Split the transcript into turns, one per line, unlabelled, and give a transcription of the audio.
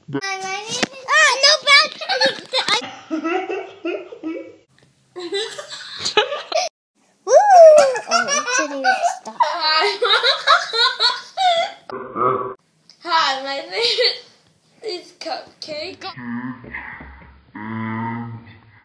Hi, my name is... no, back! Woo! Oh, it didn't even stop.
Hi, my name is Cupcake.